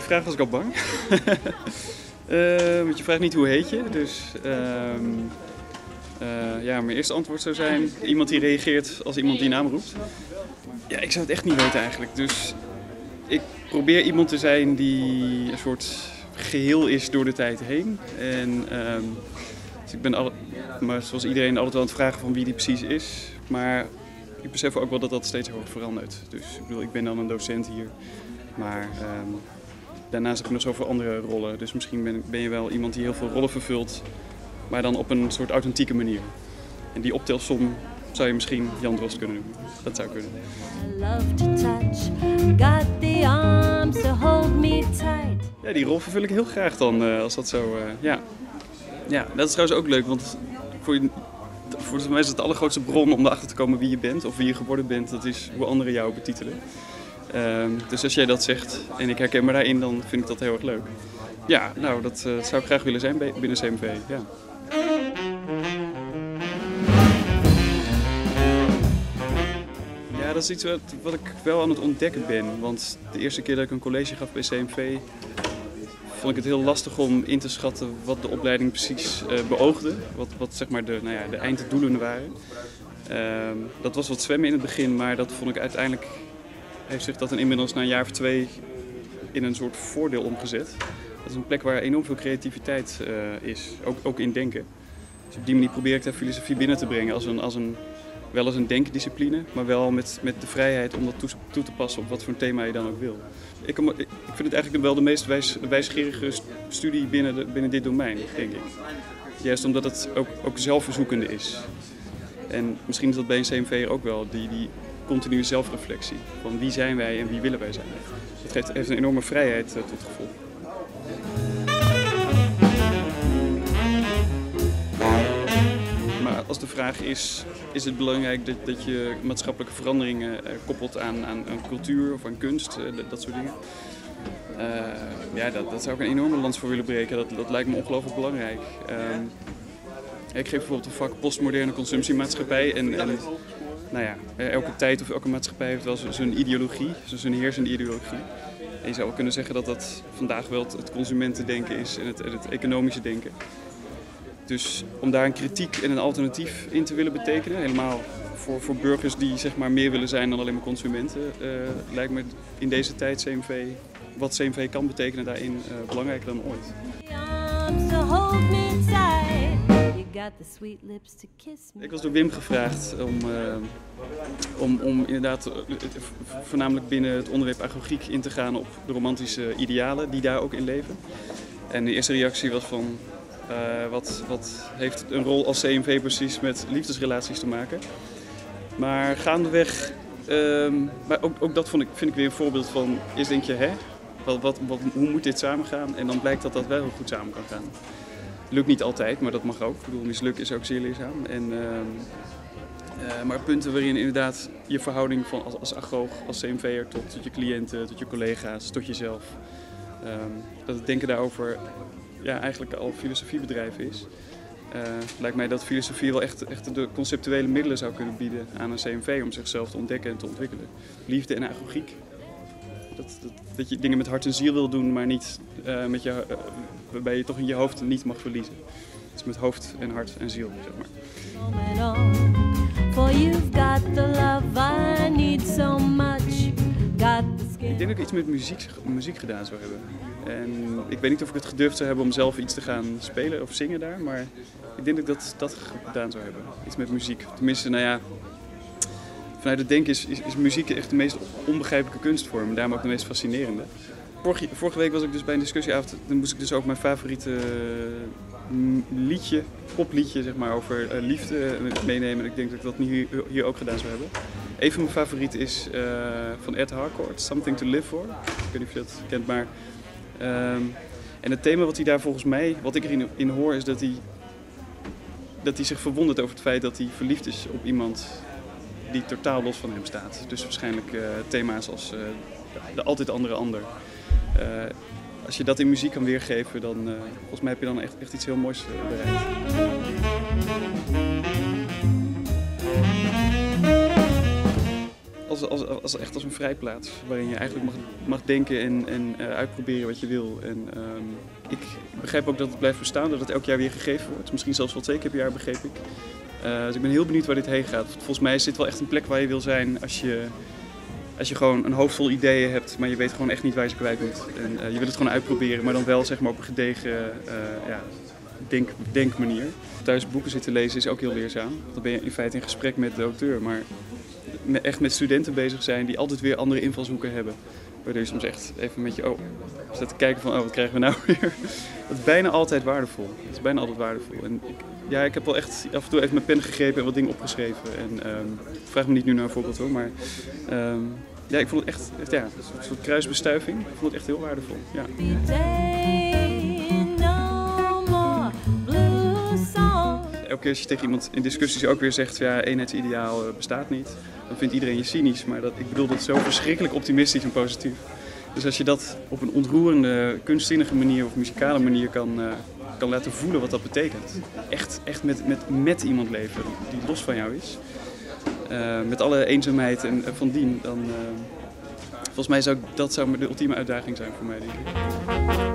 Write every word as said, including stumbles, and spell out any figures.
vraag was ik al bang. uh, want je vraagt niet hoe heet je, dus uh, uh, ja, mijn eerste antwoord zou zijn iemand die reageert als iemand die naam roept. Ja, ik zou het echt niet weten eigenlijk, dus ik probeer iemand te zijn die een soort geheel is door de tijd heen. En uh, dus ik ben al, maar zoals iedereen altijd wel aan het vragen van wie die precies is, maar ik besef ook wel dat dat steeds hoog verandert. Dus ik bedoel, ik ben dan een docent hier, maar um, daarnaast heb ik nog zoveel andere rollen. Dus misschien ben, ben je wel iemand die heel veel rollen vervult, maar dan op een soort authentieke manier. En die optelsom zou je misschien Jan Drost kunnen doen. Dat zou kunnen. I love to touch, got the arms to hold me tight. Ja, die rol vervul ik heel graag dan, uh, als dat zo, uh, ja. Ja, dat is trouwens ook leuk, want voor je... Voor mij is het de allergrootste bron om erachter te komen wie je bent of wie je geworden bent. Dat is hoe anderen jou betitelen. Uh, dus als jij dat zegt en ik herken me daarin, dan vind ik dat heel erg leuk. Ja, nou, dat uh, zou ik graag willen zijn binnen C M V. Ja. Ja, dat is iets wat, wat ik wel aan het ontdekken ben. Want de eerste keer dat ik een college gaf bij C M V, vond ik het heel lastig om in te schatten wat de opleiding precies uh, beoogde. Wat, wat zeg maar de, nou ja, de einddoelen waren. Uh, dat was wat zwemmen in het begin, maar dat vond ik uiteindelijk, heeft zich dat inmiddels na een jaar of twee in een soort voordeel omgezet. Dat is een plek waar enorm veel creativiteit uh, is, ook, ook in denken. Dus op die manier probeer ik daar filosofie binnen te brengen als een, als een, wel als een denkdiscipline, maar wel met, met de vrijheid om dat toe, toe te passen op wat voor een thema je dan ook wil. Ik, ik vind het eigenlijk wel de meest wijs, wijsgerige studie binnen, de, binnen dit domein, denk ik. Juist omdat het ook, ook zelfverzoekende is. En misschien is dat bij een C M V'er ook wel, die, die continue zelfreflectie. Van wie zijn wij en wie willen wij zijn. Dat geeft, heeft een enorme vrijheid uh, tot gevolg. Maar als de vraag is, is het belangrijk dat, dat je maatschappelijke veranderingen uh, koppelt aan, aan, aan cultuur of aan kunst, uh, dat, dat soort dingen. Uh, ja, dat, dat zou ik een enorme lans voor willen breken. Dat, dat lijkt me ongelooflijk belangrijk. Uh, ik geef bijvoorbeeld een vak postmoderne consumptiemaatschappij. En, en nou ja, elke tijd of elke maatschappij heeft wel zijn ideologie, zijn heersende ideologie. En je zou wel kunnen zeggen dat dat vandaag wel het, het consumentendenken is en het, het economische denken. Dus om daar een kritiek en een alternatief in te willen betekenen, helemaal voor, voor burgers die zeg maar meer willen zijn dan alleen maar consumenten, uh, lijkt me in deze tijd C M V, wat C M V kan betekenen daarin, uh, belangrijker dan ooit. Ik was door Wim gevraagd om, uh, om, om inderdaad uh, voornamelijk binnen het onderwerp agogiek in te gaan op de romantische idealen die daar ook in leven. En de eerste reactie was van, Uh, wat, wat heeft een rol als C M V precies met liefdesrelaties te maken. Maar gaandeweg, uh, maar ook, ook dat vond ik, vind ik weer een voorbeeld van, is denk je, hè, wat, wat, wat, hoe moet dit samengaan? En dan blijkt dat dat wel heel goed samen kan gaan. Lukt niet altijd, maar dat mag ook. Ik bedoel, mislukken is ook zeer leerzaam. En, uh, uh, maar punten waarin inderdaad je verhouding van als, als agoog, als C M V'er tot, tot je cliënten, tot je collega's, tot jezelf, uh, dat het denken daarover ja, eigenlijk al filosofiebedrijf is. Uh, lijkt mij dat filosofie wel echt, echt de conceptuele middelen zou kunnen bieden aan een C M V om zichzelf te ontdekken en te ontwikkelen. Liefde en agogiek. Dat, dat, dat je dingen met hart en ziel wil doen, maar niet uh, met je, uh, waarbij je toch in je hoofd niet mag verliezen. Dus met hoofd en hart en ziel, zeg maar. Ik denk dat ik iets met muziek, muziek gedaan zou hebben. En ik weet niet of ik het gedurfd zou hebben om zelf iets te gaan spelen of zingen daar, maar ik denk dat ik dat, dat gedaan zou hebben. Iets met muziek. Tenminste, nou ja, vanuit het denken is, is, is muziek echt de meest onbegrijpelijke kunstvorm en daarom ook de meest fascinerende. Vorige, vorige week was ik dus bij een discussieavond, dan moest ik dus ook mijn favoriete liedje, popliedje zeg maar, over uh, liefde meenemen. En ik denk dat ik dat hier, hier ook gedaan zou hebben. Een van mijn favorieten is uh, van Ed Harcourt, Something to Live For. Ik weet niet of je dat kent, maar Um, en het thema wat hij daar volgens mij, wat ik erin in hoor, is dat hij, dat hij zich verwondert over het feit dat hij verliefd is op iemand die totaal los van hem staat. Dus waarschijnlijk uh, thema's als uh, de altijd andere ander. Uh, als je dat in muziek kan weergeven, dan uh, volgens mij heb je dan echt, echt iets heel moois uh, bereikt. Als als, als, als, echt als een vrijplaats. Waarin je eigenlijk mag, mag denken en, en uh, uitproberen wat je wil. En, um, ik begrijp ook dat het blijft bestaan, dat het elk jaar weer gegeven wordt. Misschien zelfs wel twee keer per jaar, begreep ik. Uh, dus ik ben heel benieuwd waar dit heen gaat. Volgens mij is dit wel echt een plek waar je wil zijn als je, als je gewoon een hoofd vol ideeën hebt, maar je weet gewoon echt niet waar je ze kwijt moet. En, uh, je wil het gewoon uitproberen, maar dan wel zeg maar, op een gedegen uh, ja, denk, denkmanier. Thuis boeken zitten lezen is ook heel leerzaam. Dan ben je in feite in gesprek met de auteur, maar echt met studenten bezig zijn die altijd weer andere invalshoeken hebben. Waardoor je soms echt even met je oh, staat te kijken van oh, wat krijgen we nou weer? Dat is bijna altijd waardevol. Het is bijna altijd waardevol. En ik, ja, ik heb wel echt af en toe even mijn pen gegrepen en wat dingen opgeschreven. En um, vraag me niet nu naar een voorbeeld hoor, maar um, ja, ik vond het echt, echt ja, een soort kruisbestuiving. Ik vond het echt heel waardevol. Ja. Elke keer als je tegen iemand in discussies ook weer zegt, ja, eenheidsideaal bestaat niet, dan vindt iedereen je cynisch. Maar dat, ik bedoel dat zo verschrikkelijk optimistisch en positief. Dus als je dat op een ontroerende, kunstzinnige manier of muzikale manier kan, uh, kan laten voelen wat dat betekent. Echt, echt met, met, met iemand leven die los van jou is. Uh, met alle eenzaamheid en, uh, van dien, dan uh, volgens mij zou dat zou de ultieme uitdaging zijn voor mij, denk ik.